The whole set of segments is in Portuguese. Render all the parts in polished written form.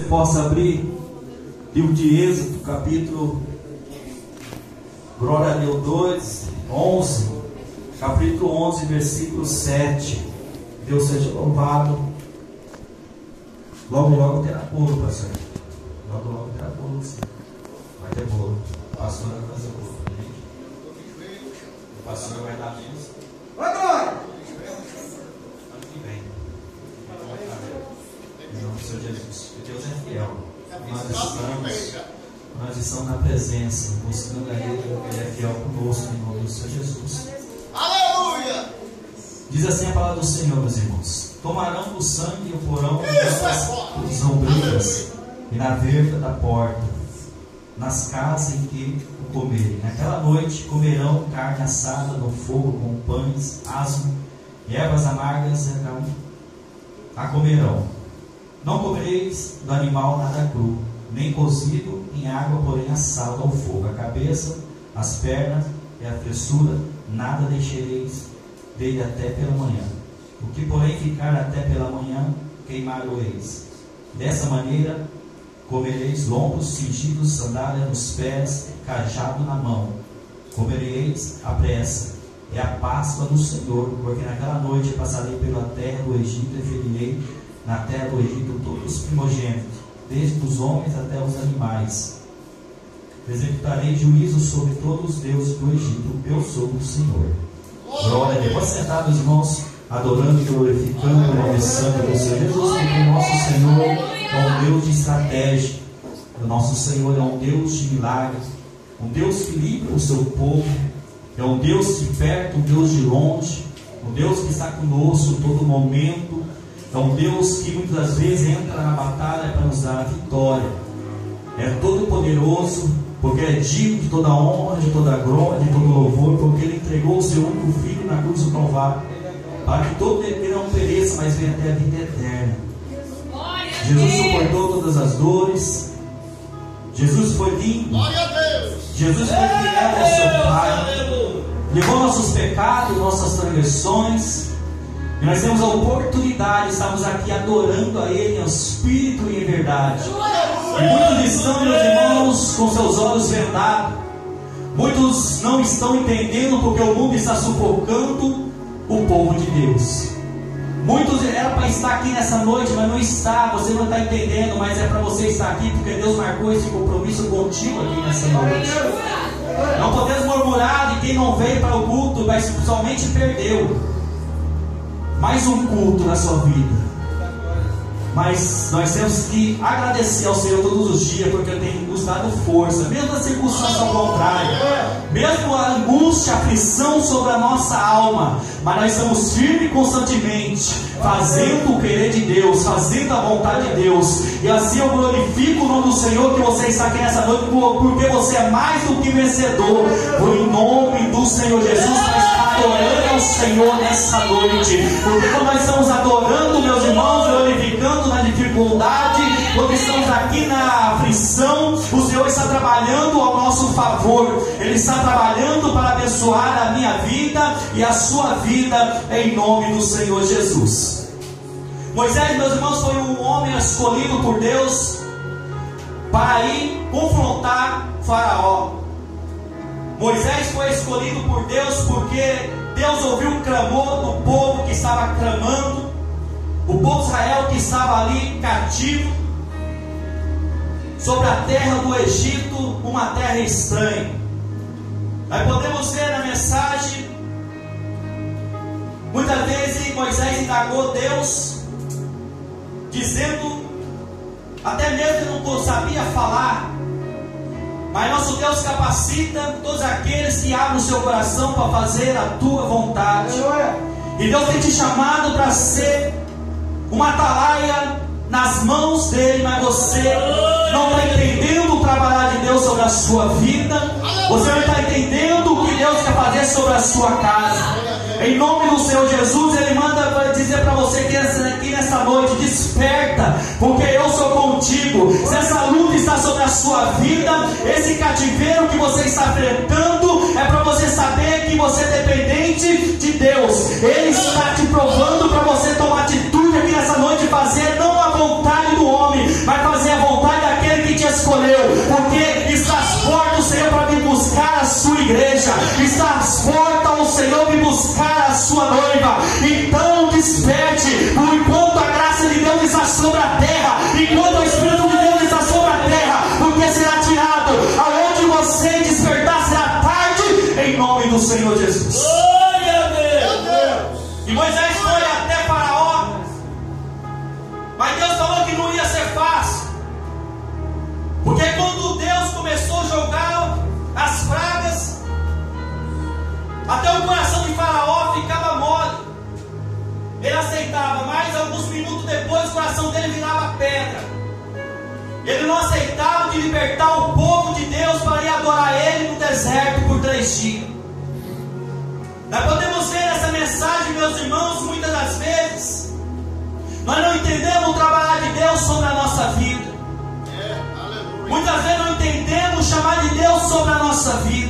possa abrir livro de Êxodo, capítulo, glória a Deus, 11, capítulo 11, versículo 7. Deus seja louvado. Logo terá bolo, pastor. Logo terá bolo, sim. Vai ter bolo. O pastor vai fazer bolo. O pastor vai dar menos. Vai, glória! Ano que vem. Em nome do Senhor Jesus. Que Deus é fiel. Nós estamos na presença, buscando a Ele, porque Ele é fiel conosco, em nome do Senhor Jesus. Aleluia! Diz assim a palavra do Senhor, meus irmãos: tomarão do sangue e o porão das ombreiras e na verga da porta, nas casas em que o comerem. Naquela noite comerão carne assada no fogo com pães, asmo e ervas amargas a comerão. Não comereis do animal nada cru, nem cozido em água, porém assado ao fogo. A cabeça, as pernas e a fressura, nada deixareis dele até pela manhã. O que porém ficar até pela manhã, queimar-o-eis. Dessa maneira comereis lombos cingidos, sandália nos pés, cajado na mão. Comereis à pressa. É a Páscoa do Senhor, porque naquela noite passarei pela terra do Egito e ferirei na terra do Egito todos os primogênitos, desde os homens até os animais. Executarei juízo sobre todos os deuses do Egito. Eu sou o Senhor. Glória a Deus. Pode sentar, meus irmãos, adorando e glorificando o nome santo do Senhor Jesus, porque o nosso Senhor é um Deus de estratégia. O nosso Senhor é um Deus de milagres, um Deus que livra o seu povo, é um Deus de perto, um Deus de longe, um Deus que está conosco em todo momento, é um Deus que muitas vezes entra na batalha para nos dar a vitória. É todo poderoso, porque é digno de toda honra, de toda glória, de todo louvor, porque Ele entregou o seu único Filho na cruz do Calvário, para que todo ele não pereça, mas venha até a vida eterna. Jesus suportou todas as dores. Jesus foi limpo. Jesus foi fiel ao seu Pai. Levou nossos pecados, nossas transgressões. E nós temos a oportunidade, estamos aqui adorando a Ele em espírito e em verdade. E muitos estão, meus irmãos, com seus olhos vendados. Muitos não estão entendendo porque o mundo está sufocando o povo de Deus. Muitos eram para estar aqui nessa noite, mas não está. Você não está entendendo, mas é para você estar aqui, porque Deus marcou esse compromisso contigo aqui nessa noite. Não podemos murmurar de quem não veio para o culto, mas somente perdeu mais um culto na sua vida. Mas nós temos que agradecer ao Senhor todos os dias, porque Ele tem nos dado força, mesmo a circunstância ao contrário, mesmo a angústia, a aflição sobre a nossa alma, mas nós estamos firmes constantemente, fazendo o querer de Deus, fazendo a vontade de Deus. E assim eu glorifico o nome do Senhor, que você está aqui nessa noite, porque você é mais do que vencedor. Em nome do Senhor Jesus, para estar adorando ao Senhor nessa noite, porque quando nós estamos adorando, meus irmãos, glorificando na dificuldade, quando estamos aqui na aflição, o Senhor está trabalhando ao nosso favor. Ele está trabalhando para abençoar a minha vida e a sua vida, em nome do Senhor Jesus. Moisés, meus irmãos, foi um homem escolhido por Deus para ir confrontar Faraó. Moisés foi escolhido por Deus porque Deus ouviu o clamor do povo que estava clamando, o povo de Israel que estava ali cativo sobre a terra do Egito, uma terra estranha. Nós podemos ver na mensagem, muitas vezes Moisés indagou Deus, dizendo, até mesmo que não sabia falar, mas nosso Deus capacita todos aqueles que abrem o seu coração para fazer a tua vontade. E Deus tem te chamado para ser uma atalaia nas mãos dele, mas você não está entendendo o trabalhar de Deus sobre a sua vida. Você não está entendendo o que Deus quer fazer sobre a sua casa. Em nome do Senhor Jesus, Ele manda dizer para você que aqui nessa noite, desperta, porque eu sou contigo. Se essa luta está sobre a sua vida, esse cativeiro que você está enfrentando, é para você saber que você é dependente de Deus. Ele está te provando para você tomar atitude aqui nessa noite, fazer não a vontade do homem, mas fazer a noiva. Então desperte, por enquanto a graça de Deus está sobre a terra, enquanto o Espírito de Deus está sobre a terra, porque será tirado. Aonde você despertar será tarde, em nome do Senhor Jesus. Glória a Deus. E Moisés foi até Faraó, mas Deus falou que não ia ser fácil, porque quando Deus começou a jogar as pragas, até o coração de Faraó ficava mole. Ele aceitava, mas alguns minutos depois o coração dele virava pedra. Ele não aceitava de libertar o povo de Deus para ir adorar Ele no deserto por 3 dias. Nós podemos ver essa mensagem, meus irmãos, muitas das vezes nós não entendemos o trabalho de Deus sobre a nossa vida. Muitas vezes não entendemos o chamado de Deus sobre a nossa vida.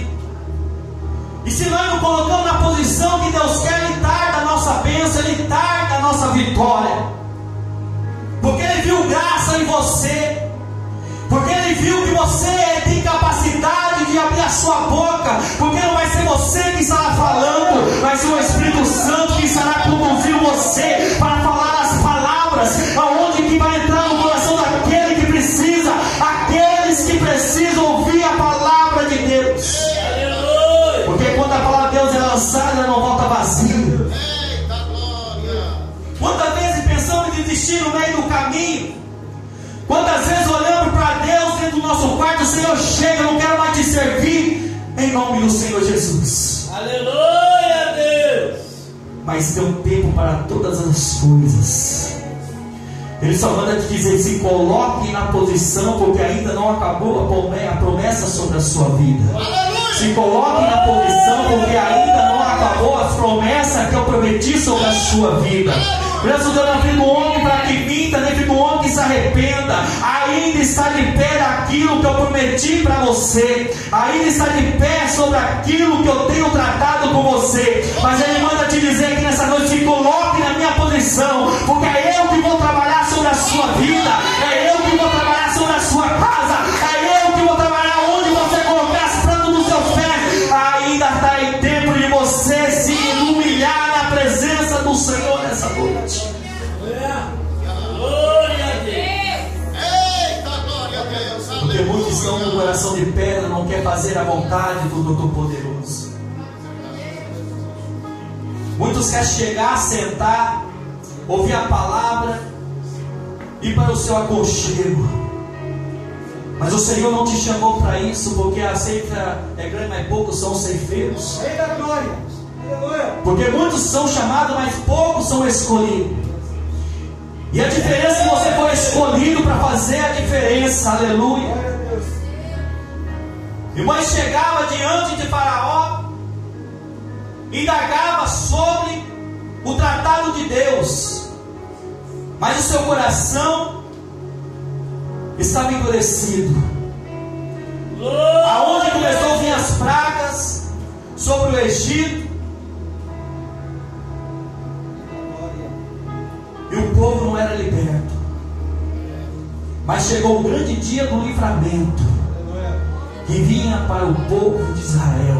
E se nós não colocamos na posição que Deus quer, Ele tarda a nossa bênção, Ele tarda a nossa vitória. Porque Ele viu graça em você, porque Ele viu que você tem capacidade de abrir a sua boca, porque não vai ser você que estará falando, vai ser o Espírito Santo que estará conduzindo você para falar as palavras, aonde que vai entrar no coração daquele que precisa, aqueles que precisam ouvir a palavra de Deus. Porque quando a palavra de Deus é lançada, ela não volta vazia. Eita glória! Quantas vezes pensamos em desistir no meio do caminho? Quantas vezes olhamos para Deus dentro do nosso quarto, Senhor, chega, eu não quero mais te servir, em nome do Senhor Jesus. Aleluia a Deus. Mas tem um tempo para todas as coisas. Ele só manda te dizer: se coloque na posição, porque ainda não acabou a promessa sobre a sua vida. Se coloque na posição, porque ainda não acabou as promessas que eu prometi sobre a sua vida. Preço Deus não filho do homem para que minta, nem filho do homem que se arrependa. Ainda está de pé aquilo que eu prometi para você. Ainda está de pé sobre aquilo que eu tenho tratado com você. Mas Ele manda te dizer que nessa noite: se coloque na minha posição, porque é eu que vou trabalhar sobre a sua vida, é eu que vou trabalhar sobre a sua casa, é eu que vou trabalhar onde você colocar as plantas dos seus pés. Ainda está em tempo de você se humilhar na presença do Senhor nessa noite. Glória a Deus. Eita glória a Deus! Porque muitos estão com o coração de pedra, não quer fazer a vontade do Todo-Poderoso. Muitos querem chegar, sentar, ouvir a palavra, ir para o seu aconchego. Mas o Senhor não te chamou para isso, porque a ceifa é grande, mas poucos são os ceifeiros. Eita glória! Aleluia! Porque muitos são chamados, mas poucos são escolhidos. E a diferença é que você foi escolhido para fazer a diferença. Aleluia! E Moisés chegava diante de Faraó, indagava sobre o tratado de Deus, mas o seu coração estava endurecido. Aonde começou a vir as pragas sobre o Egito, e o povo não era liberto. Mas chegou o grande dia do livramento, que vinha para o povo de Israel.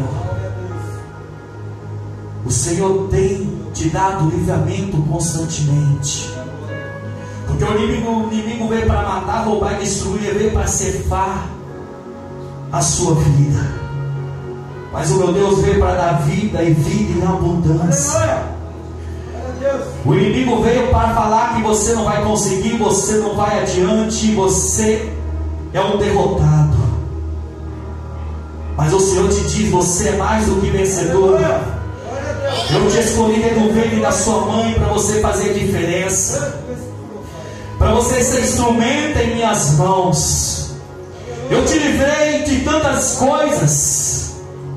O Senhor tem te dado livramento constantemente. Porque o inimigo veio para matar, roubar e destruir, veio para cefar a sua vida. Mas o meu Deus veio para dar vida e vida em abundância. O inimigo veio para falar que você não vai conseguir, você não vai adiante, você é um derrotado. Mas o Senhor te diz: você é mais do que vencedor. Eu te escolhi dentro do ventre da sua mãe para você fazer diferença, para você ser instrumento em minhas mãos. Eu te livrei de tantas coisas,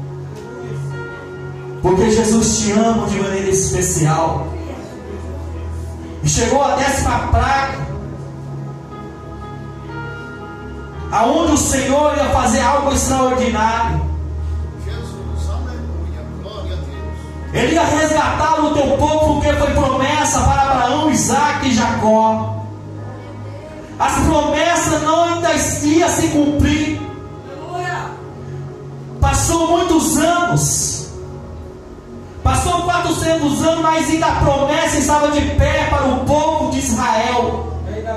porque Jesus te ama de maneira especial. E chegou a 10ª praga, aonde o Senhor ia fazer algo extraordinário. Jesus, aleluia, glória a Deus. Ele ia resgatar o teu povo, porque foi promessa para Abraão, Isaac e Jacó. As promessas não ainda iam se cumprir. Passou muitos anos, passou 400 anos, mas ainda a promessa estava de pé para o povo de Israel.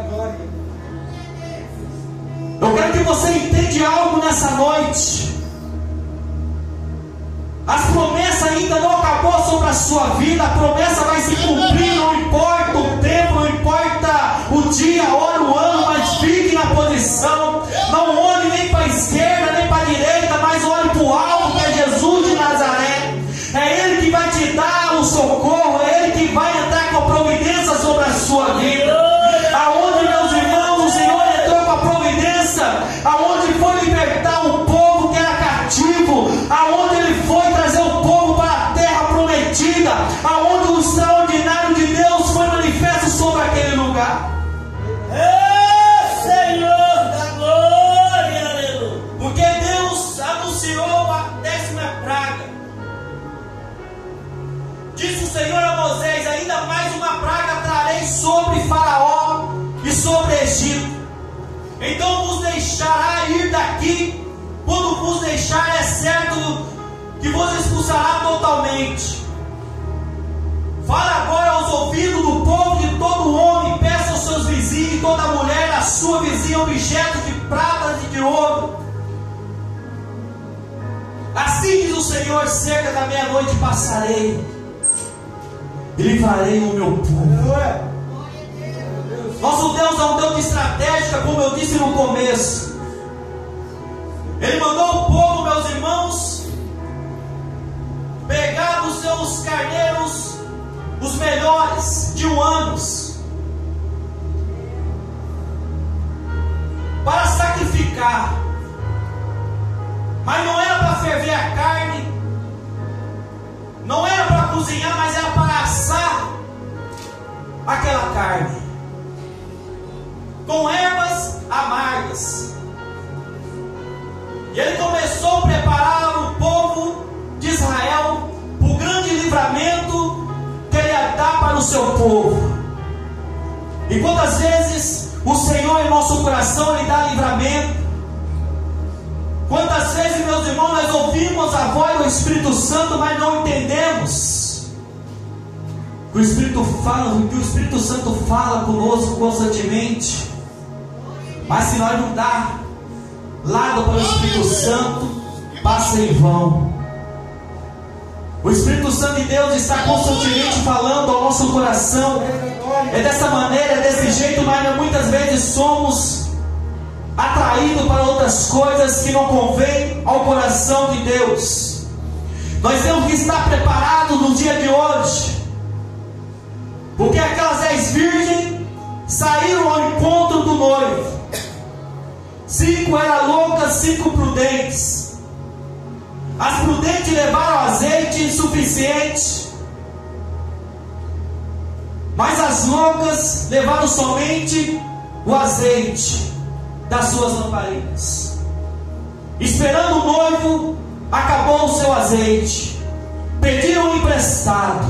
Eu quero que você entenda algo nessa noite. As promessas ainda não acabou sobre a sua vida. A promessa vai se cumprir. Não importa o tempo, não importa o dia, a hora, o ano, mas fique na posição. Não olhe nem para a esquerda, nem para a direita, mas olhe para o alto, que é Jesus de Nazaré. É Ele que vai te dar o socorro. É Ele que vai entrar com a providência sobre a sua vida. Aonde, meus irmãos, o Senhor entrou com a providência, aonde foi libertar o povo que era cativo, aonde Ele foi trazer o povo para a terra prometida, aonde o extraordinário de Deus foi manifesto sobre aquele lugar. Senhor da glória, aleluia. Porque Deus anunciou a 10ª praga. Disse o Senhor a Moisés: ainda mais uma praga trarei sobre Faraó e sobre Egito. Então vos deixará ir daqui. Quando vos deixar, é certo que vos expulsará totalmente. Fala agora aos ouvidos do povo, de todo homem, peça aos seus vizinhos, e toda mulher a sua vizinha, objetos de prata e de ouro. Assim diz o Senhor: cerca da meia-noite passarei e livrarei o meu povo. Nosso Deus é um Deus de estratégia, como eu disse no começo. Ele mandou o povo, meus irmãos, pegar dos seus carneiros os melhores de 1 ano, para sacrificar. Mas não era para ferver a carne, não era para cozinhar, mas era para assar aquela carne com ervas amargas. E ele começou a preparar o povo de Israel para o grande livramento que ele ia dar para o seu povo. E quantas vezes o Senhor em nosso coração Ele dá livramento? Quantas vezes, meus irmãos, nós ouvimos a voz do Espírito Santo, mas não entendemos o Espírito fala, o que o Espírito Santo fala conosco constantemente. Mas se nós não dar lado para o Espírito Santo, passa em vão. O Espírito Santo de Deus está constantemente falando ao nosso coração. É dessa maneira, é desse jeito, mas muitas vezes somos atraídos para outras coisas que não convêm ao coração de Deus. Nós temos que estar preparados no dia de hoje, porque aquelas 10 virgens saíram ao encontro do noivo. 5 eram loucas, 5 prudentes. As prudentes levaram azeite insuficiente, mas as loucas levaram somente o azeite das suas lamparinas. Esperando o noivo, acabou o seu azeite. Pediram emprestado.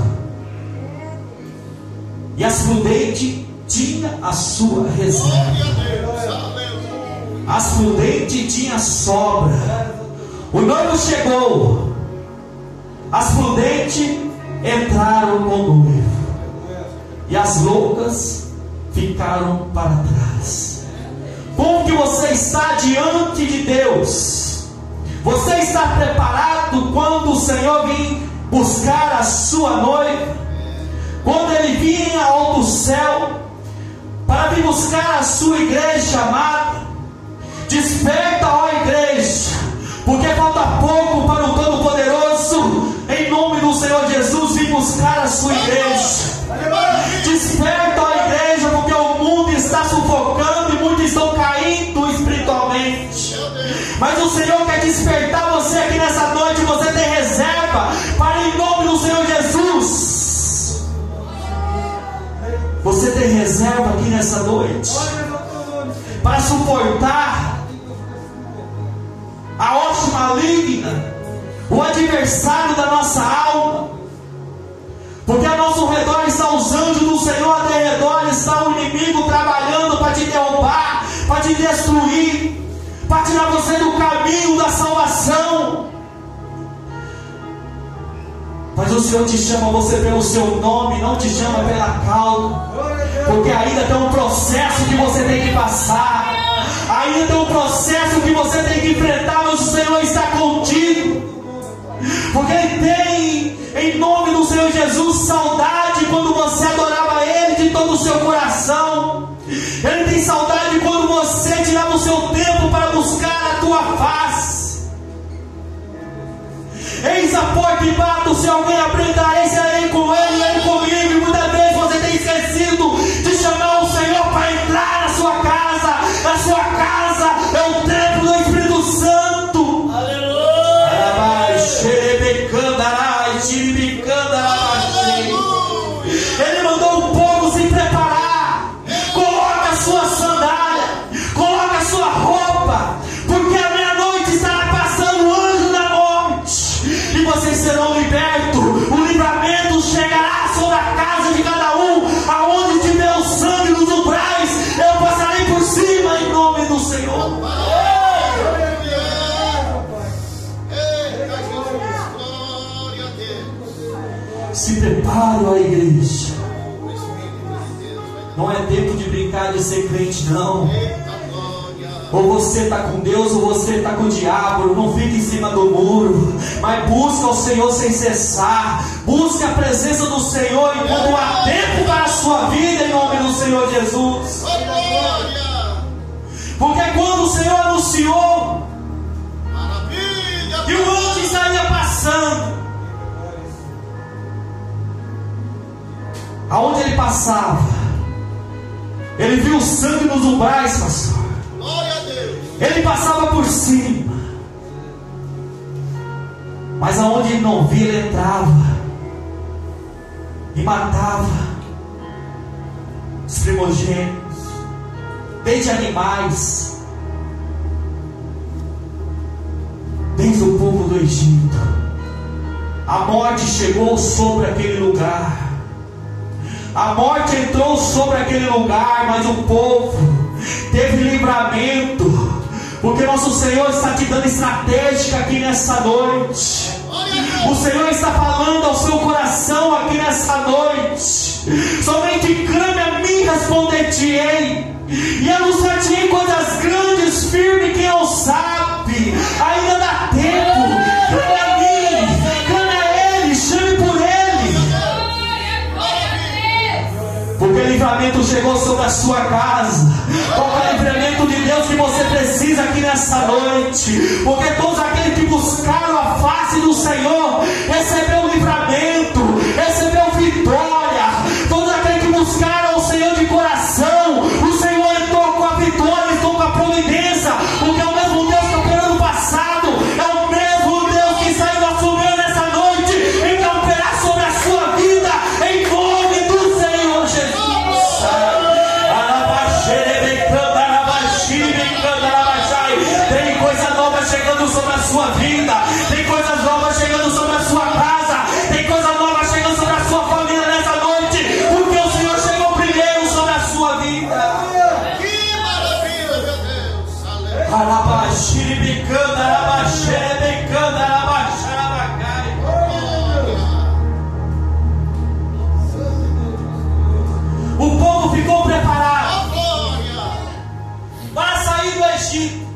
E as prudentes tinham a sua reserva. As prudentes tinham sobra. O noivo chegou. As prudentes entraram com o noivo. E as loucas ficaram para trás. Como que você está diante de Deus? Você está preparado quando o Senhor vir buscar a sua noiva? Quando Ele vir ao do céu para vir buscar a sua igreja amada? Desperta, ó igreja, porque falta pouco para o Todo-Poderoso, em nome do Senhor Jesus, vir buscar a sua igreja. Desperta, ó igreja, porque o mundo está sufocando e muitos estão caindo espiritualmente. Mas o Senhor quer despertar você aqui nessa noite. Você tem reserva para, em nome do Senhor Jesus. Você tem reserva aqui nessa noite para suportar a hoste maligna, o adversário da nossa alma. Porque ao nosso redor estão os anjos do Senhor, ao teu redor está o inimigo trabalhando para te derrubar, para te destruir, para tirar você do caminho da salvação. Mas o Senhor te chama você pelo seu nome, não te chama pela causa. Porque ainda tem um processo que você tem que passar. Ainda tem um processo que você tem que enfrentar, mas o Senhor está contigo. Porque Ele tem, em nome do Senhor Jesus, saudade quando você adorava Ele de todo o seu coração. Ele tem saudade quando você tirava o seu tempo para buscar a tua face. Eis a porta e bato, se alguém abrir, darei com Ele e Ele comigo. E muitas vezes você tem esquecido de chamar o Senhor para entrar na sua casa. A sua casa é o templo do Espírito Santo. Ele mandou o povo se preparar. Coloca a sua sandália, coloca a sua roupa, porque a meia-noite estará passando o anjo da morte, e vocês serão libertos. O livramento chegará sobre a casa de cada um. Aonde tiver o sangue nos umbrais, eu passarei por cima em nome do Senhor. Se prepare, ó igreja. Não é tempo de brincar de ser crente, não. Ou você está com Deus ou você está com o diabo. Não fique em cima do muro, mas busca o Senhor sem cessar. Busca a presença do Senhor enquanto há tempo para a sua vida, em nome do Senhor Jesus. Porque quando o Senhor anunciou que o anjo estaria passando, aonde ele passava, ele viu o sangue nos umbrais, pastor. Ele passava por cima, mas aonde ele não via, ele entrava e matava os primogênitos, desde animais, desde o povo do Egito. A morte chegou sobre aquele lugar. A morte entrou sobre aquele lugar, mas o povo teve livramento, porque nosso Senhor está te dando estratégia aqui nessa noite. O Senhor está falando ao seu coração aqui nessa noite. Somente clame a mim, responder-te-ei, e anunciar-te-ei coisas grandes, firme, quem não sabe. Ainda dá tempo. Clame a mim, clame a Ele, chame por Ele. Porque o livramento chegou sobre a sua casa. Qual é o livramento de Deus que você precisa aqui nessa noite? Porque todos aqueles que buscaram a face do Senhor recebeu livramento, recebeu vitória. Todos aqueles que buscaram o Senhor de coração, o Senhor entrou com a vitória, entrou com a providência. Porque é o mesmo Deus que operou no passado, é o mesmo Deus que está indo assumir nessa noite e vai operar sobre a sua vida, em nome do Senhor Jesus. Tem coisa nova chegando sobre a sua vida, tem coisas novas chegando sobre a sua casa, tem coisa nova chegando sobre a sua família nessa noite, porque o Senhor chegou primeiro sobre a sua vida. Que maravilha, meu Deus! O povo ficou preparado para sair do Egito.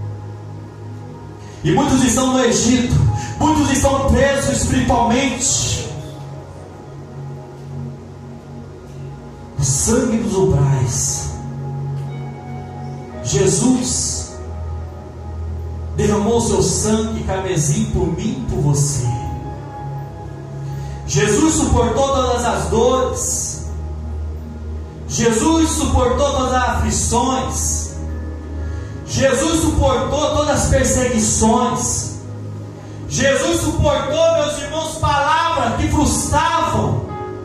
E muitos estão no Egito, muitos estão presos espiritualmente. O sangue dos umbrais. Jesus derramou seu sangue carmesim por mim e por você. Jesus suportou todas as dores. Jesus suportou todas as aflições. Jesus suportou todas as perseguições. Jesus suportou, meus irmãos, palavras que frustravam.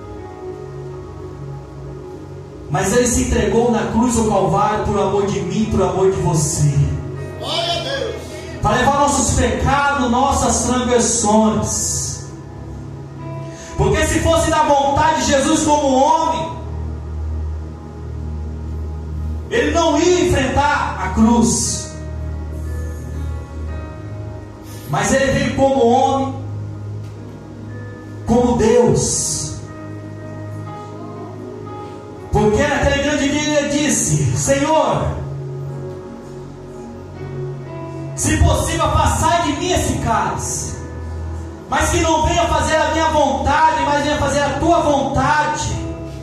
Mas Ele se entregou na cruz do Calvário por amor de mim, por amor de você. Glória a Deus! Para levar nossos pecados, nossas transgressões. Porque se fosse da vontade de Jesus como homem, Ele não ia enfrentar a cruz. Mas Ele veio como homem, com Deus. Porque naquele grande dia ele disse: Senhor, se possível, passai de mim esse cálice, mas que não venha fazer a minha vontade, mas venha fazer a tua vontade.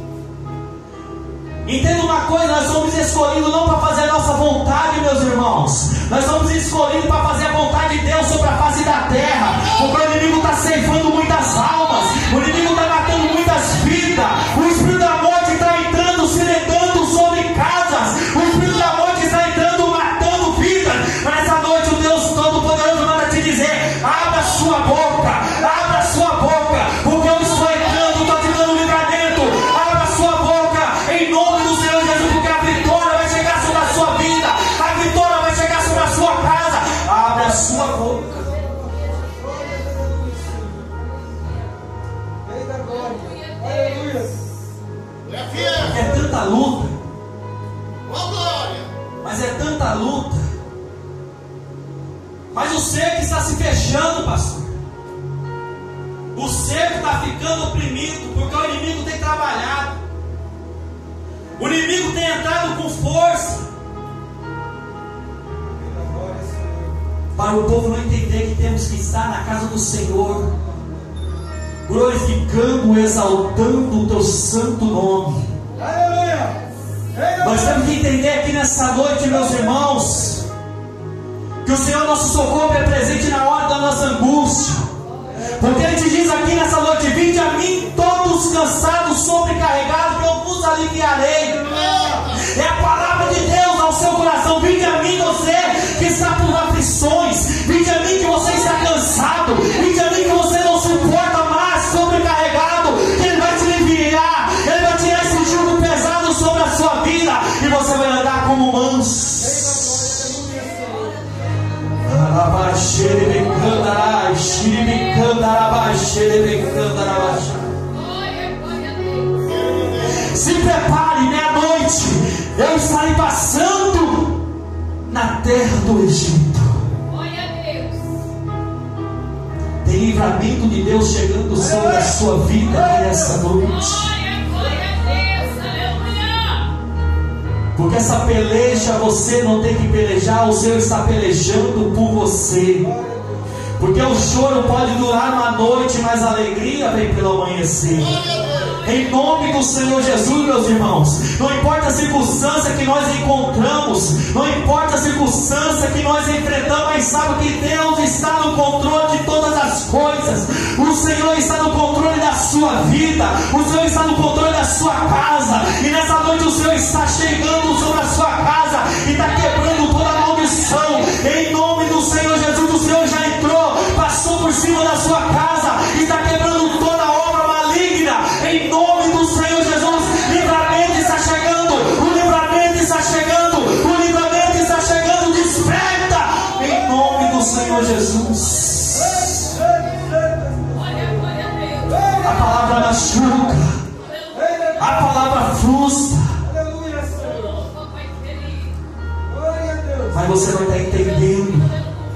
Entenda uma coisa, nós somos escolhidos não para fazer a nossa vontade, meus irmãos. Nós somos escolhidos para fazer a vontade de Deus sobre a face da terra. Porque o inimigo está ceifando muitas almas, o inimigo está matando muitas vidas, o espírito da morte está entrando, se levando sobre casas, o espírito da morte está entrando, matando vidas. Mas nessa noite o Deus Todo-Poderoso manda te dizer: abra sua boca, abra sua boca, porque eu estou entrando, estou te dando livramento. Abra sua boca, em nome do Senhor Jesus, porque a vitória vai chegar sobre a sua vida, a vitória vai chegar sobre a sua casa. Abra a sua boca. É tanta luta, mas é tanta luta, mas o cerco está se fechando, pastor. O cerco está ficando oprimido, porque o inimigo tem trabalhado, o inimigo tem entrado com força, para o povo não entender que temos que estar na casa do Senhor, glorificando, exaltando o teu santo nome. Aleluia! Nós temos que entender aqui nessa noite, meus irmãos, que o Senhor nosso socorro é presente na hora da nossa angústia. Porque Ele te diz aqui nessa noite: vinde a mim todos cansados, sobrecarregados, que eu vos aliviarei. É a palavra de Deus ao seu coração. Vinde a mim, você que está por aflições. Vinde a mim que você está cansado. Vinde a mim que você não suporta mais, sobrecarregado. Ele vai te aliviar. Ele vai tirar esse jugo pesado sobre a sua vida, e você vai andar como manso. Se prepare, meia-noite eu estarei passando na terra do Egito. Tem livramento de Deus chegando sobre a sua vida aqui nessa noite. Porque essa peleja você não tem que pelejar, o Senhor está pelejando por você. Porque o choro pode durar uma noite, mas a alegria vem pelo amanhecer. Em nome do Senhor Jesus, meus irmãos, não importa a circunstância que nós encontramos, não importa a circunstância que nós enfrentamos, mas sabe que Deus está no controle de todas as coisas. O Senhor está no controle da sua vida, o Senhor está no controle da sua casa, e nessa noite o Senhor está chegando sobre a sua casa e está quebrando toda a maldição. Em nome do Senhor Jesus, o Senhor já entrou, passou por cima da sua casa e está quebrando toda a obra maligna. Em nome do Senhor Jesus, livramento está chegando, o livramento está chegando, o livramento está chegando. Desperta em nome do Senhor Jesus. A palavra machuca, a palavra frustra, mas você não está entendendo.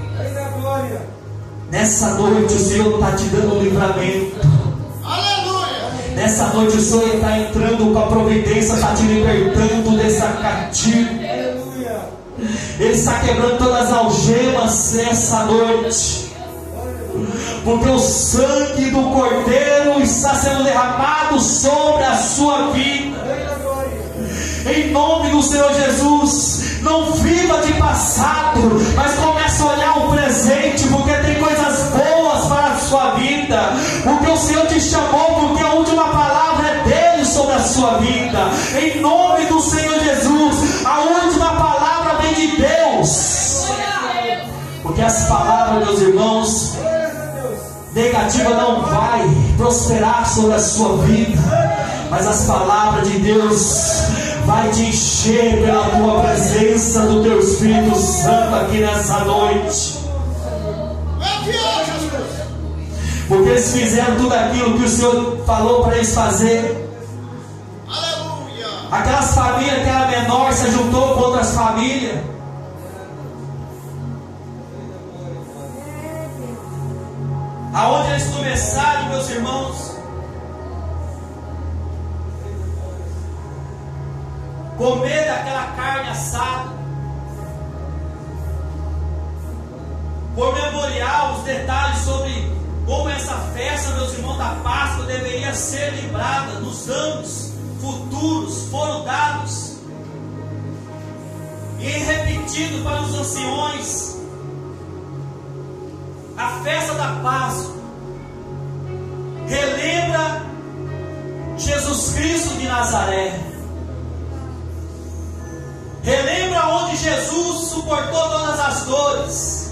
Nessa noite o Senhor está te dando um livramento. Nessa noite o Senhor está entrando com a providência, está te libertando dessa cativa. Ele está quebrando todas as algemas nessa noite. Porque o sangue do Cordeiro está sendo derramado sobre a sua vida. Em nome do Senhor Jesus, não viva de passado, mas comece a olhar o presente, porque tem coisas boas para a sua vida. Porque o Senhor te chamou, porque a última palavra é dele sobre a sua vida. Em nome do Senhor Jesus, a última palavra vem de Deus. Porque as palavras, meus irmãos, negativa não vai prosperar sobre a sua vida, mas as palavras de Deus vai te encher pela tua presença do teu Espírito Santo aqui nessa noite. Porque eles fizeram tudo aquilo que o Senhor falou para eles fazer. Aquelas famílias que era menor se juntou com outras famílias. Aonde eles começaram, meus irmãos, comer daquela carne assada, por memorial os detalhes sobre como essa festa, meus irmãos, da Páscoa deveria ser lembrada nos anos futuros, foram dados e repetido para os anciões. A festa da Páscoa relembra Jesus Cristo de Nazaré, relembra onde Jesus suportou todas as dores.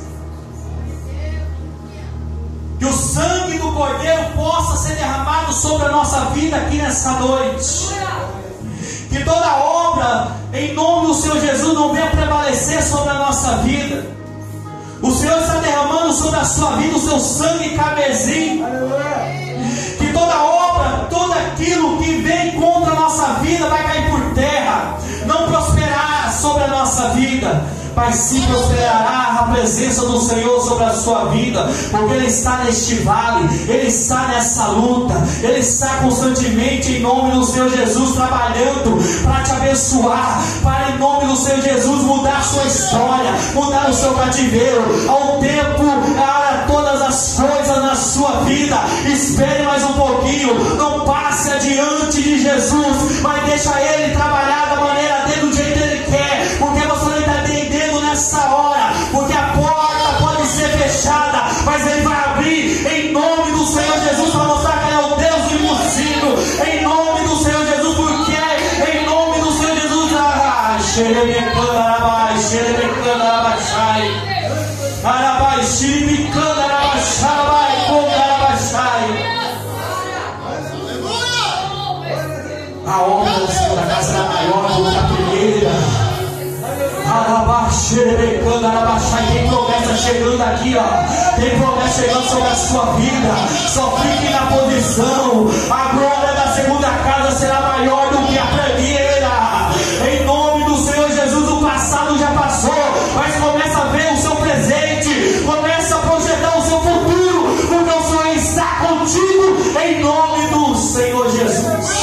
Que o sangue do Cordeiro possa ser derramado sobre a nossa vida aqui nessa noite. Que toda obra em nome do Senhor Jesus não venha prevalecer sobre a nossa vida. O Senhor está derramando sobre a sua vida o seu sangue carmesim. Que toda obra, tudo aquilo que vem contra a nossa vida vai cair por terra, não prosperará sobre a nossa vida, mas sim prosperará a presença do Senhor sobre a sua vida, porque Ele está neste vale, Ele está nessa luta, Ele está constantemente em nome do Senhor Jesus trabalhando para te abençoar, para em nome do Senhor Jesus mudar a sua história, mudar o seu cativeiro. Ao tempo, para todas as coisas na sua vida. Espere mais um pouquinho, não passe adiante de Jesus, mas deixa Ele trabalhar da maneira dele, do jeito que Ele quer, porque você não está entendendo nessa hora, porque a porta pode ser fechada, mas Ele vai abrir em nome do Senhor Jesus, para mostrar que Ele é o Deus do impossível, em nome do Senhor Jesus, porque em nome do Senhor Jesus, a obra da segunda casa era maior do que a primeira. Tem promessa chegando aqui, ó. Tem promessa chegando sobre a sua vida. Só fique na posição. A glória da segunda casa será maior do que a primeira. Em nome do Senhor Jesus, o passado já passou, mas começa a ver o seu presente, começa a projetar o seu futuro, porque o Senhor está contigo. Em nome do Senhor Jesus.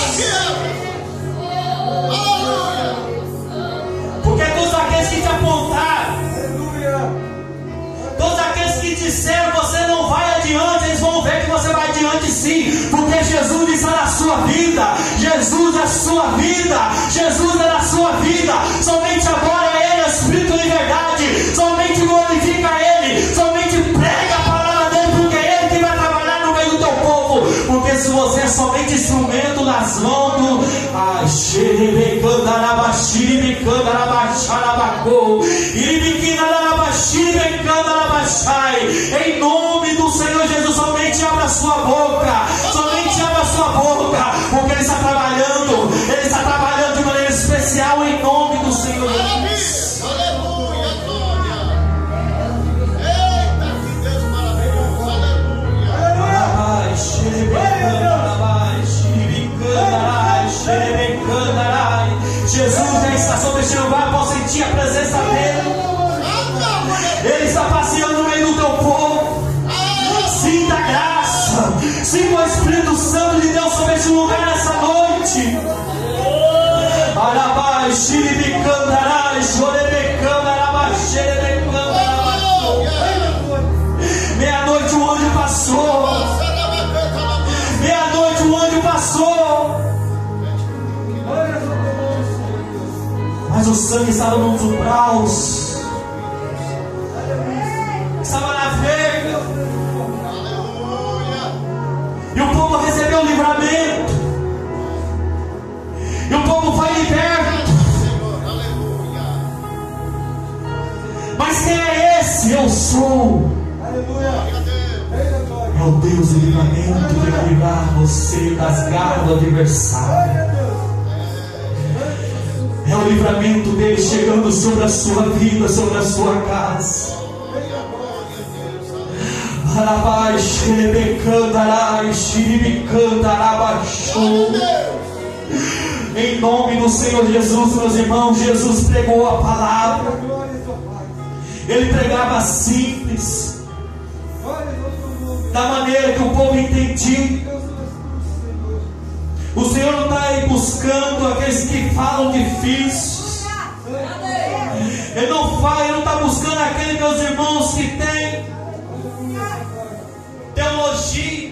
Que te apontaram, todos aqueles que disseram você não vai adiante, eles vão ver que você vai adiante sim, porque Jesus está na sua vida. Jesus é a sua vida, Jesus é na sua vida. Somente adora Ele, Espírito de verdade, somente glorifica Ele, somente prega a palavra dele, porque é Ele que vai trabalhar no meio do teu povo. Porque se você é somente instrumento nas mãos do em nome do Senhor Jesus, somente abra a sua boca, somente abra a sua boca, porque Ele está trabalhando, Ele está trabalhando de maneira especial em nome do Senhor Jesus. Aleluia, glória. Eita, que Deus maravilhoso, aleluia. Jesus já está sobre este lugar, posso sentir a presença dele. Ele está passeando no meio do teu povo. Sinta a graça, sinta o Espírito Santo de Deus sobre este lugar nessa noite. Meia-noite o anjo passou. Meia-noite o anjo passou. Mas o sangue estava nos umbraus, estava na verga, e o povo recebeu o livramento, e o povo foi liberto. Mas quem é esse? Eu sou. É o Deus do livramento que vai livrar você das garras do adversário. É o livramento dele chegando sobre a sua vida, sobre a sua casa. Em nome do Senhor Jesus, meus irmãos, Jesus pregou a palavra. Ele pregava simples, da maneira que o povo entendia. O Senhor não está aí buscando aqueles que falam difíceis. Ele não está buscando aqueles, meus irmãos, que tem teologia.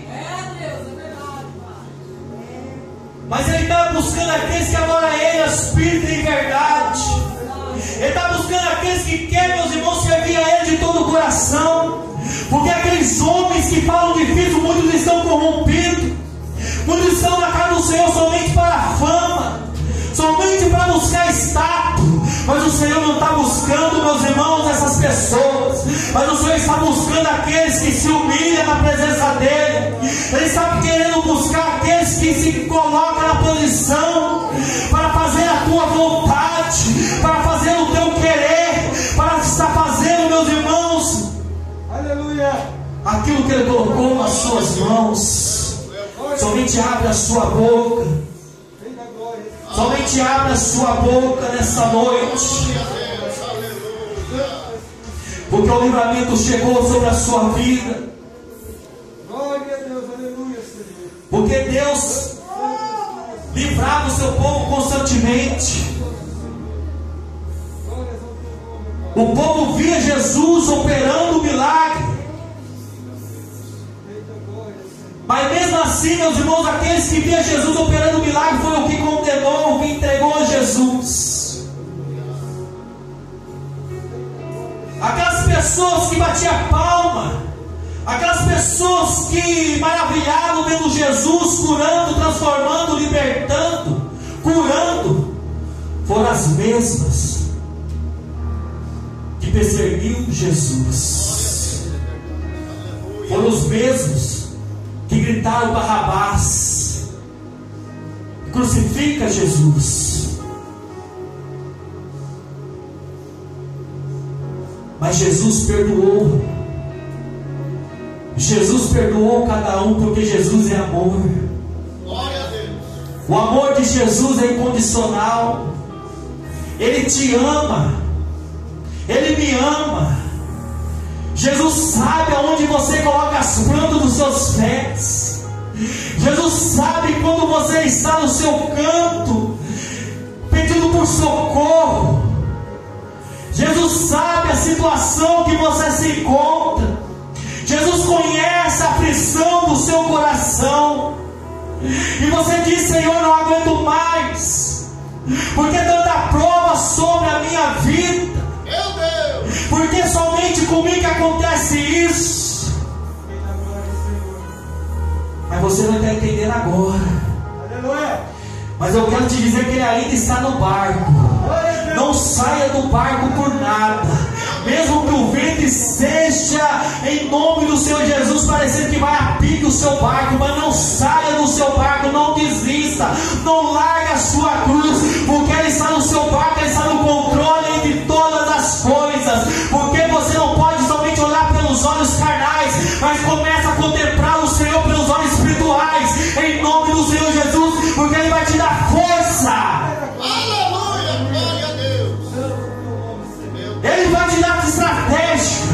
Mas Ele está buscando aqueles que adoram a Ele, espírito e verdade. Ele está buscando aqueles que querem, meus irmãos, servir a Ele de todo o coração. Porque aqueles homens que falam difícil, muitos estão corrompidos. Muitos estão na casa do Senhor somente para a fama, somente para buscar status. Mas o Senhor não está buscando, meus irmãos, essas pessoas. Mas o Senhor está buscando aqueles que se humilham na presença dEle. Ele está querendo buscar aqueles que se colocam na posição para fazer a tua vontade, para fazer o teu querer, para estar fazendo, meus irmãos, aleluia, aquilo que Ele colocou nas suas mãos. Somente abre a sua boca. Somente abre a sua boca nessa noite. Porque o livramento chegou sobre a sua vida. Porque Deus livrava o seu povo constantemente. O povo via Jesus operando o milagre. Mas mesmo assim, meus irmãos, aqueles que viam Jesus operando o milagre foi o que condenou, o que entregou a Jesus. Aquelas pessoas que batiam palma, aquelas pessoas que maravilhavam vendo Jesus curando, transformando, libertando, curando, foram as mesmas que perseguiam Jesus. Foram os mesmos que gritaram Barrabás, crucifica Jesus. Mas Jesus perdoou. Jesus perdoou cada um, porque Jesus é amor. Glória a Deus. O amor de Jesus é incondicional. Ele te ama. Ele me ama. Jesus sabe aonde você coloca as plantas dos seus pés. Jesus sabe quando você está no seu canto pedindo por socorro. Jesus sabe a situação que você se encontra. Jesus conhece a aflição do seu coração. E você diz: Senhor, não aguento mais, porque tanta prova sobre a minha vida. Meu Deus. Porque somente comigo que acontece isso. Mas você não está entendendo agora. Aleluia. Mas eu quero te dizer que Ele ainda está no barco. Não saia do barco por nada. Mesmo que o vento esteja em nome do Senhor Jesus parecendo que vai a pique o seu barco, mas não saia do seu barco, não desista, não largue a sua cruz, porque Ele está no seu barco, Ele está no controle de todas as coisas. Porque você não pode somente olhar pelos olhos carnais, mas começa a contemplar o Senhor pelos olhos espirituais, em nome do Senhor Jesus, porque Ele vai te dar força. Aleluia, glória a Deus. Ele vai te dar estratégia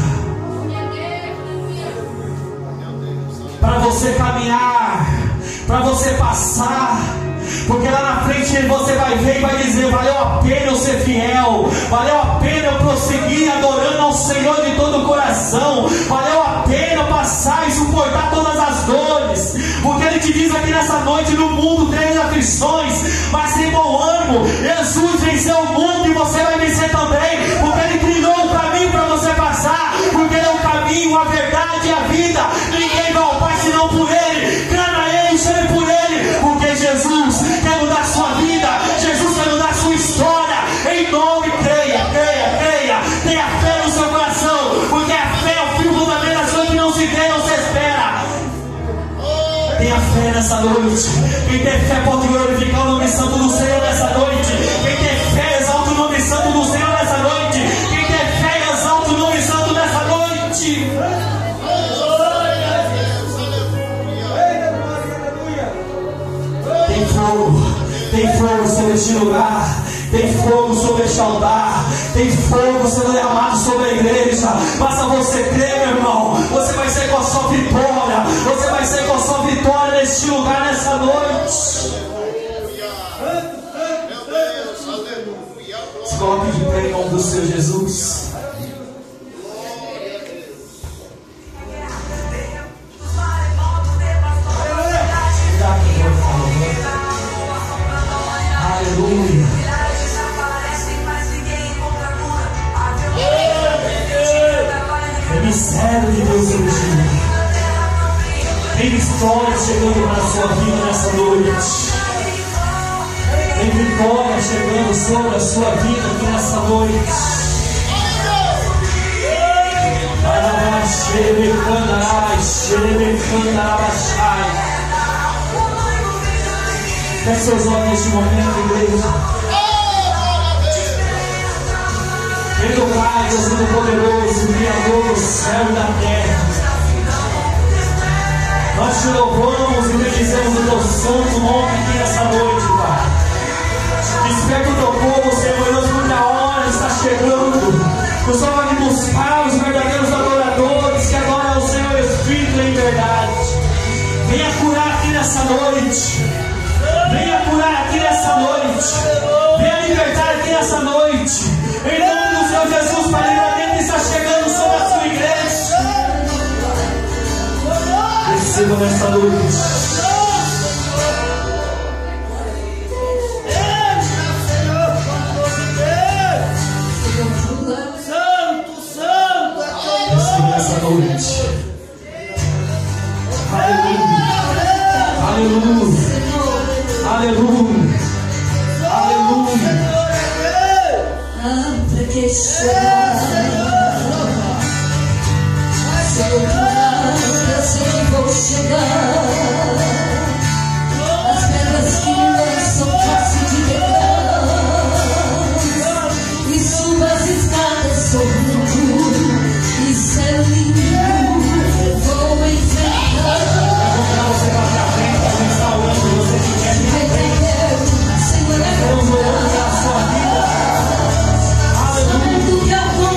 para você caminhar, para você passar. Porque lá na frente você vai ver e vai dizer: valeu a pena eu ser fiel, valeu a pena eu prosseguir adorando ao Senhor de todo o coração, valeu a pena eu passar e suportar todas as dores. Porque Ele te diz aqui nessa noite: no mundo tem aflições, mas tem bom ânimo. Jesus venceu o mundo e você vai vencer também, porque Ele trilhou o caminho para você passar, porque Ele é o caminho, a verdade e a vida. Ninguém vai ao Pai senão por Ele. Clama a Ele, chame por Ele, porque Jesus quer mudar sua vida, Jesus quer mudar sua história. Em nome, creia, creia, creia, tenha fé no seu coração, porque a fé é o fio fundamental das coisas que não se vê, não se espera. Tenha fé nessa noite. Quem tem fé pode glorificar o nome santo do Senhor nessa noite. Quem tem fé exalta o nome santo do Senhor nessa noite. Quem tem fé exalta o nome santo nessa noite. Tem fogo sobre este lugar, tem fogo sobre este altar, tem fogo sendo derramado sobre a igreja. Basta você crer, meu irmão, você vai sair com a sua vitória, você vai sair com a sua vitória neste lugar, nessa noite. crê em nome do Senhor Jesus. Aleluia. Tem mistério de Deus surgindo. Tem vitória chegando para a sua vida nessa noite. Tem vitória chegando sobre a sua vida aqui nessa noite. Feche seus olhos neste momento, igreja. Querido Pai, Deus Todo-Poderoso, Criador do céu e da terra, nós te louvamos e bendizemos o teu santo nome aqui nessa noite, Pai. Desperta o teu povo, Senhor Deus, porque a hora está chegando. O Senhor vai buscar os verdadeiros adoradores que adoram o Senhor Espírito em verdade. Venha curar aqui nessa noite. Venha curar aqui nessa noite. Venha libertar aqui nessa noite. Em nome do Senhor Jesus, Pai, livramento está chegando sobre a sua igreja. Receba nessa noite. Noite. Aleluia, aleluia, aleluia, aleluia. Porque será, Senhor, eu sei que vou chegar. As pedras que me lançam fácil de quebrar, e suba as escadas sorrindo. Isso é lindo, vou enfrentar. Você vai para frente, a gente está orando, você que quer me Senhor, é vamos orar a sua vida. Aleluia.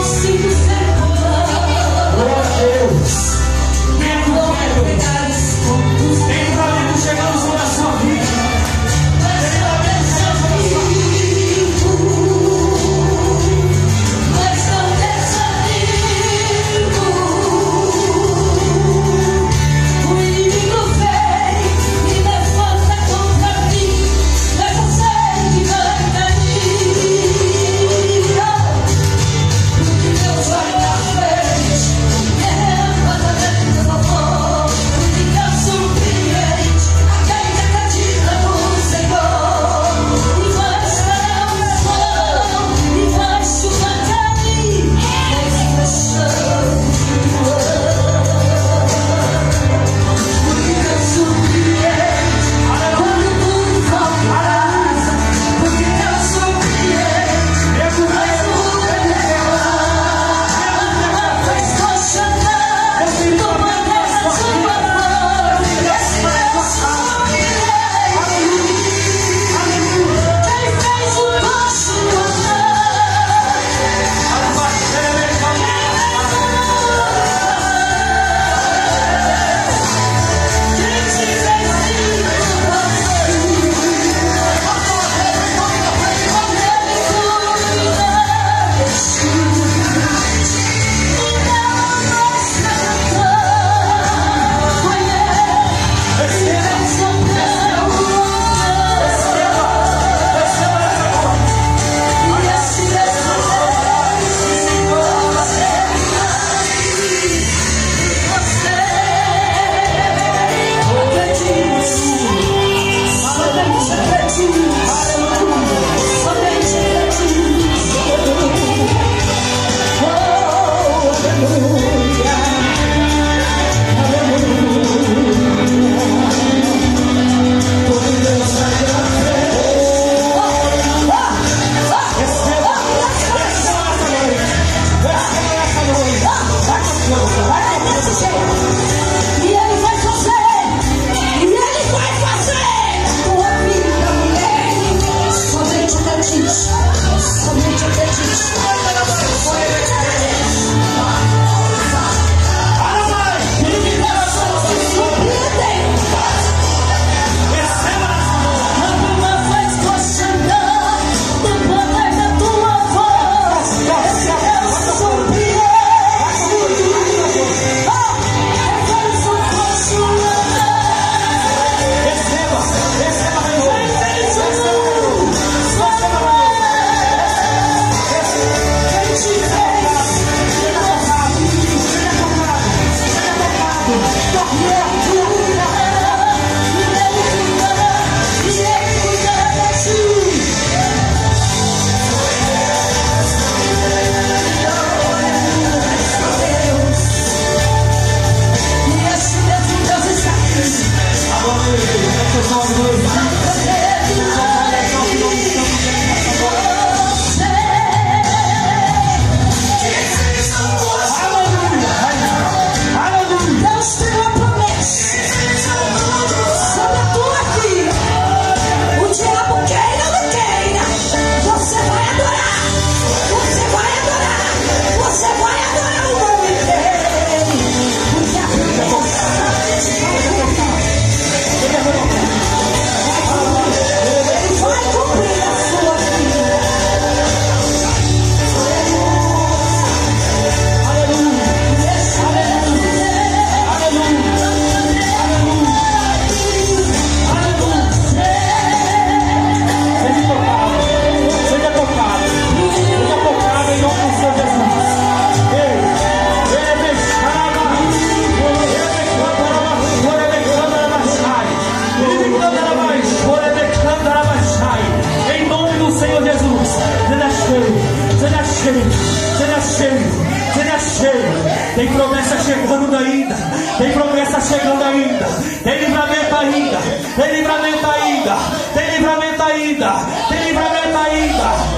Tem promessa chegando ainda. Tem promessa chegando ainda. Tem livramento ainda. Tem livramento ainda. Tem livramento ainda. Tem livramento ainda.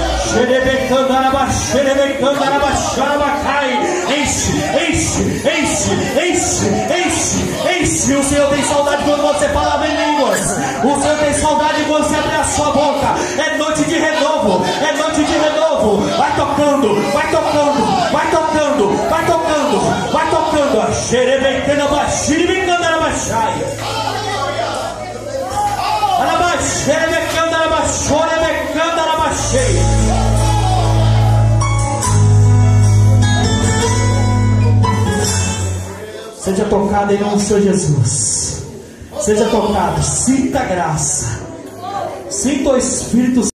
Enche, enche, enche, enche, enche, enche. O Senhor tem saudade quando você fala em línguas. O Senhor tem saudade quando você abre a sua boca. É noite de renovo. É noite de renovo. Vai tocando, vai tocando, vai tocando, vai tocando, vai tocando. Xerebecana, baxiribicana, arabaxaia. Arabaxerebecana, arabaxorebecana, arabaxeia. Seja tocado em nome do Senhor Jesus. Seja tocado. Sinta a graça. Sinta o Espírito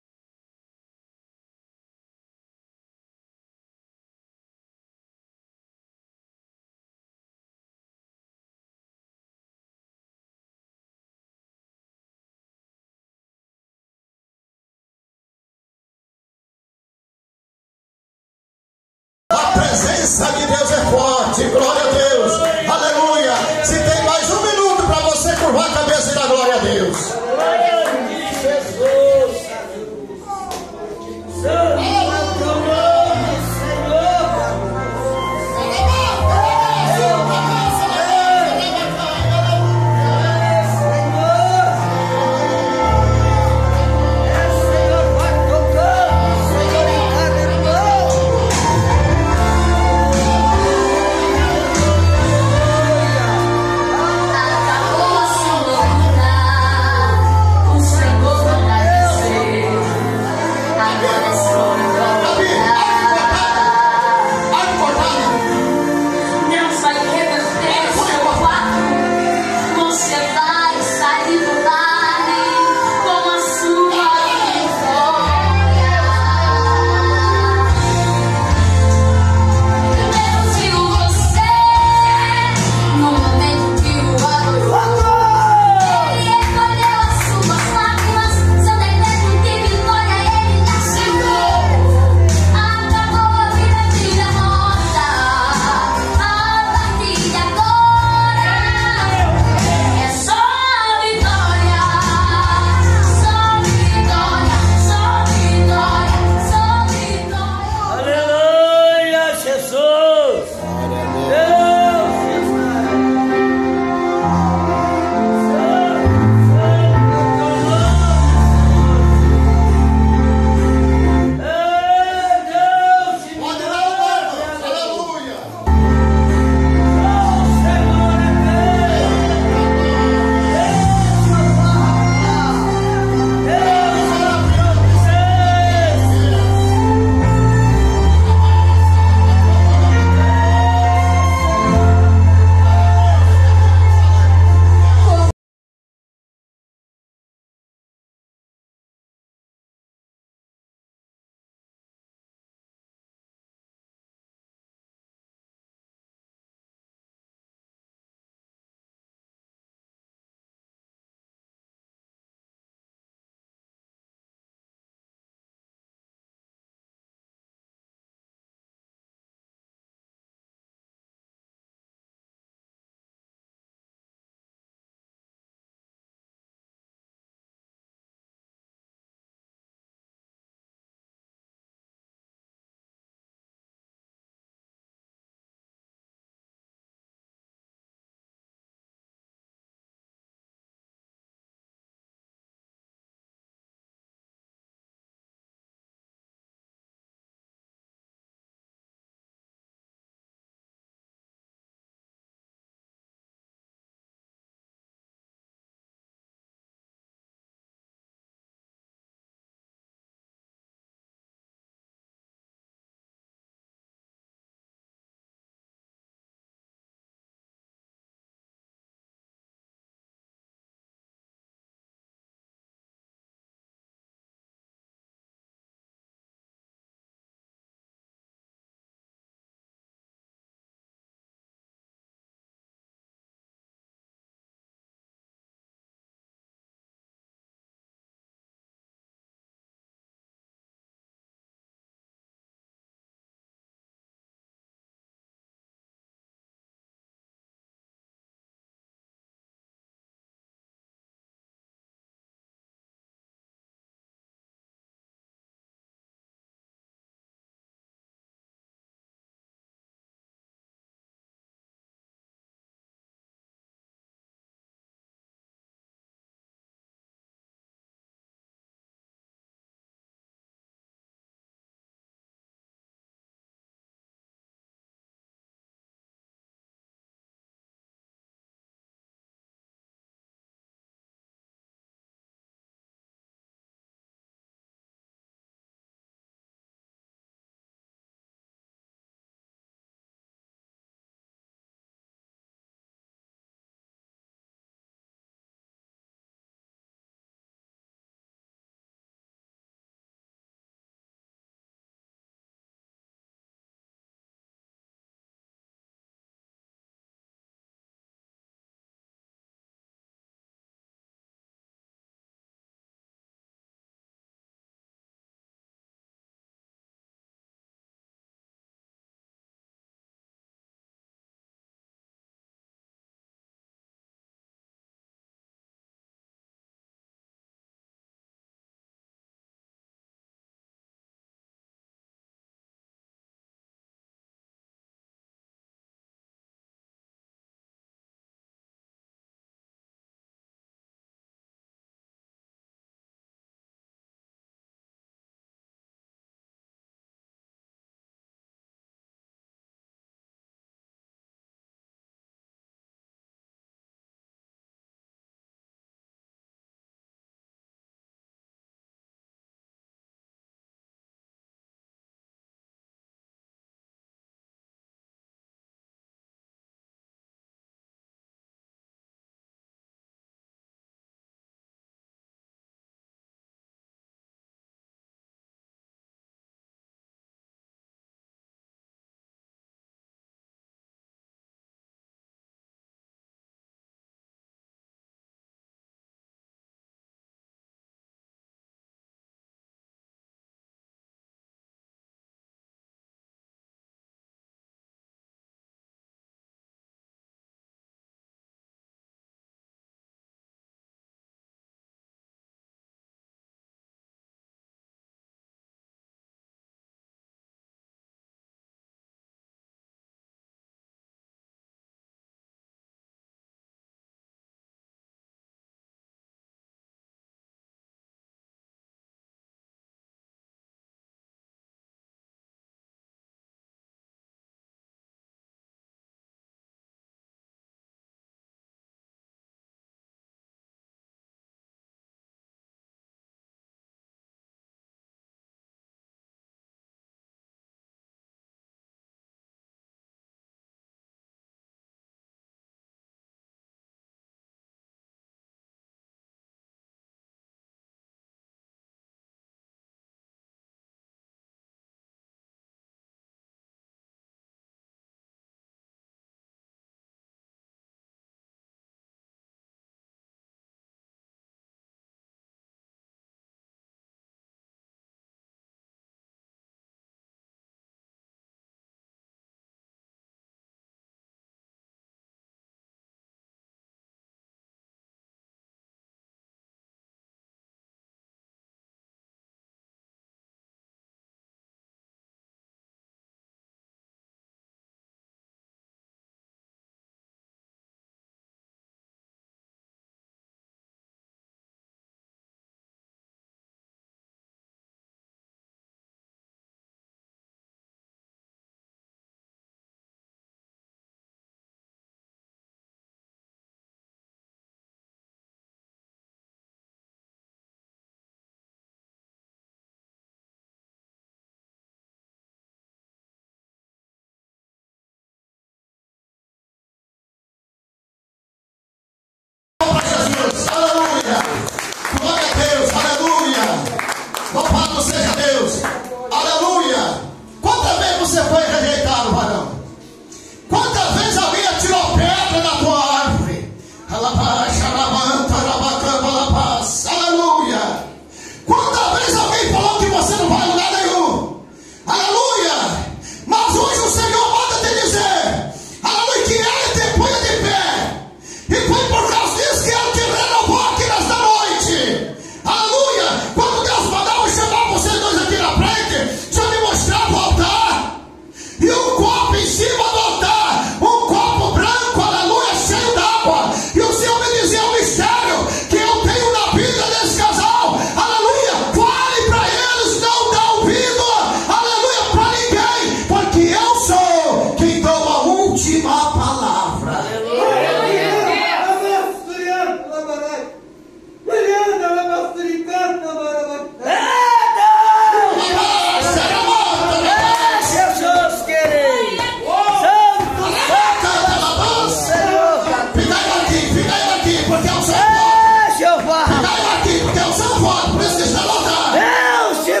Jeová. Caiu aqui, porque eu sou forte, por isso que está lotado. Deus te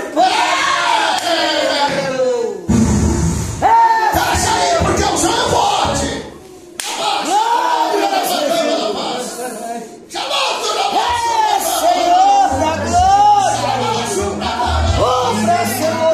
Fecha aí, porque o Senhor é forte. Senhor da glória. Senhor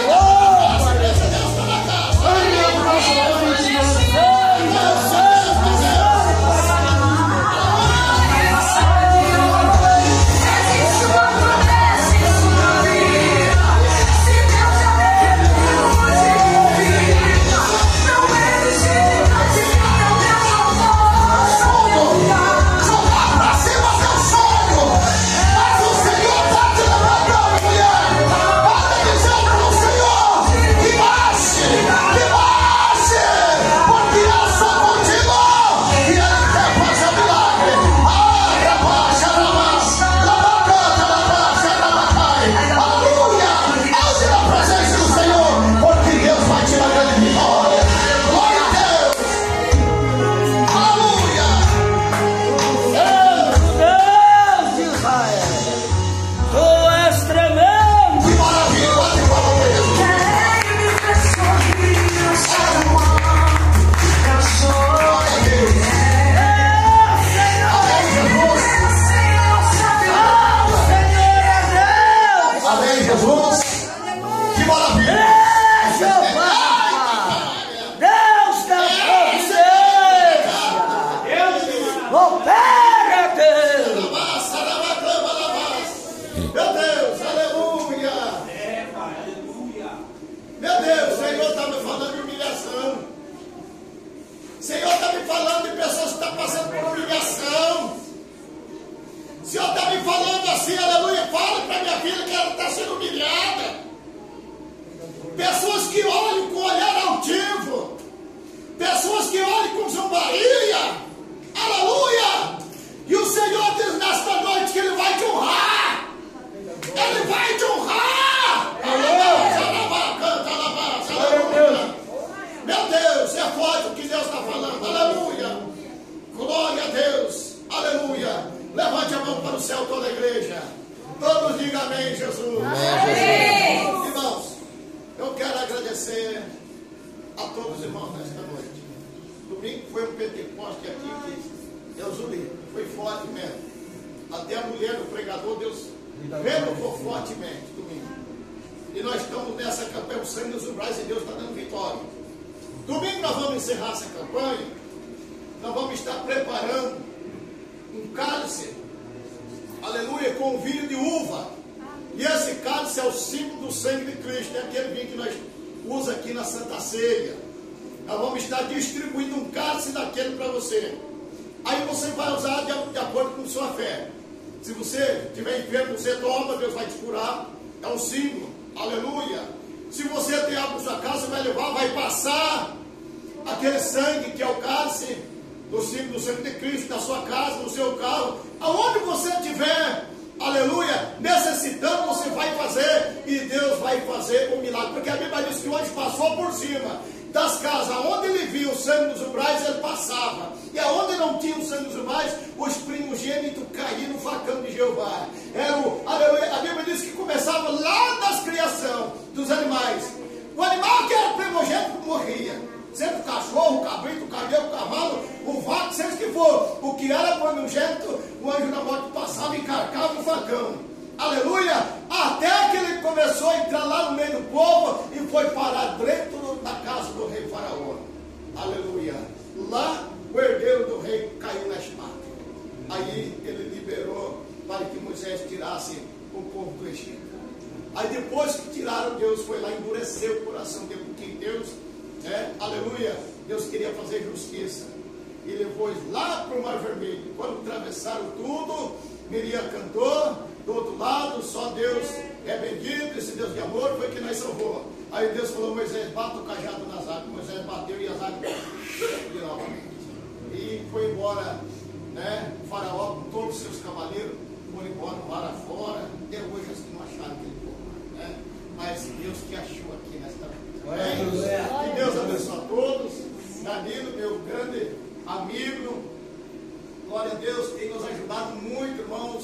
Danilo, meu grande amigo, glória a Deus, tem nos ajudado muito, irmãos.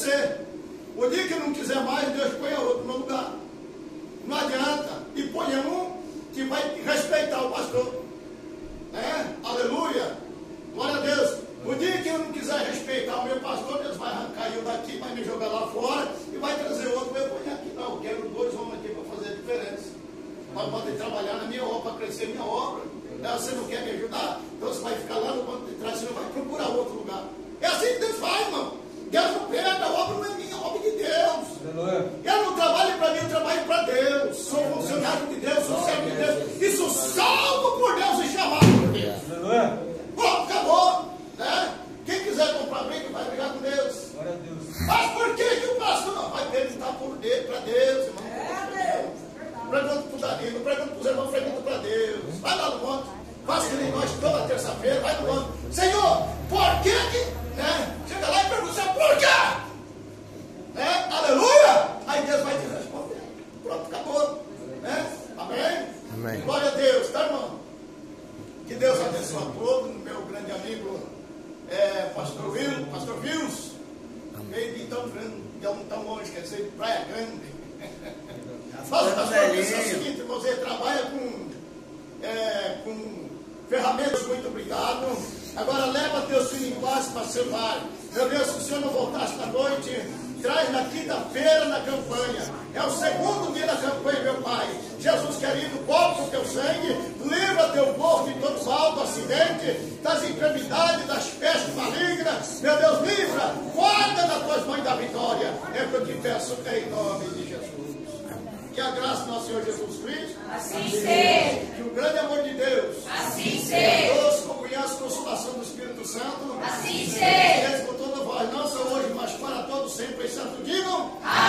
crescer. O dia que não quiser mais, Deus põe outro no lugar. Não adianta. E ponha um que vai respeitar o pastor. Aleluia. Glória a Deus. O dia que eu não quiser respeitar o meu pastor, Deus vai arrancar eu daqui, vai me jogar lá fora e vai trazer outro. Eu ponho aqui. Não, eu quero 2 homens aqui para fazer a diferença. Para poder trabalhar na minha obra, para crescer minha obra. Você não quer me ajudar? Então você vai ficar lá no banco de trás, você não vai procurar outro lugar. É assim que Deus faz, irmão. Deus não perde, a obra não é minha, a obra é de Deus. Eu não trabalho para mim, eu trabalho para Deus. Sou funcionário de Deus, sou servo de Deus. E sou salvo por Deus e chamado por Deus. Pronto, acabou. Né? Quem quiser comprar briga vai brigar com Deus. Mas por que o pastor não vai perguntar por Deus, para Deus, irmão? Pergunta para o Danilo, pergunta para os irmãos, pergunta para Deus. Vai lá no monte, faça que nem nós toda terça-feira, vai no monte. Senhor, por que? Chega lá e pergunta, por quê? Aleluia! Aí Deus vai te responder. Pronto, acabou. Amém? Glória a Deus, tá, irmão? Que Deus abençoe a todos, meu grande amigo Pastor Vils, veio de tão grande, de tão longe, quer dizer, de Praia Grande. Mas o pastor Vils é o seguinte, você trabalha com ferramentas, muito obrigado. Agora leva teus filhos em paz para seu lar. Meu Deus, se o Senhor não voltasse na noite, traz na quinta-feira na campanha. É o segundo dia da campanha, meu Pai. Jesus querido, cobre o teu sangue, livra teu povo de todo mal, do acidente, das enfermidades, das pestes malignas. Meu Deus, livra, guarda nas tuas mãos da vitória. É o que eu te peço em nome de Jesus. Que a graça do nosso Senhor Jesus Cristo, assim seja. Que o grande amor de Deus, assim seja. Deus, comunhão e consolação do Espírito Santo, assim seja. Com toda voz, não só hoje, mas para todos sempre, em santo digam. Amém.